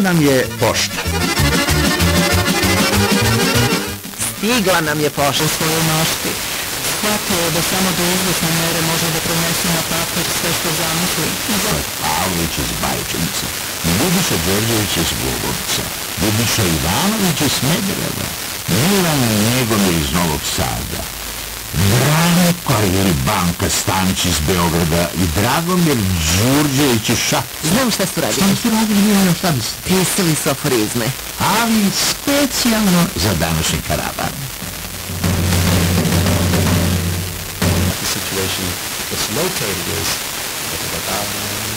nam je pošta. Stigla nam je pošta. U svojoj mašti shvatio je da samo do izvesne mere može da prenese na papir sve što zamisli. Pavlović iz Bajčanice, Ljubiša Đorđević iz Globovca, Ljubiša Ivanović iz Smedereva, Milan Njegomir iz Novog Sada, Branko ili Banka Stanić iz Beograda i Dragomir Đurđević iz Šapca. Znam šta su radili. Šta su radili, šta bi se? Pisali su aforizme. Ali specijalno za današnji karavan. The situation that's located is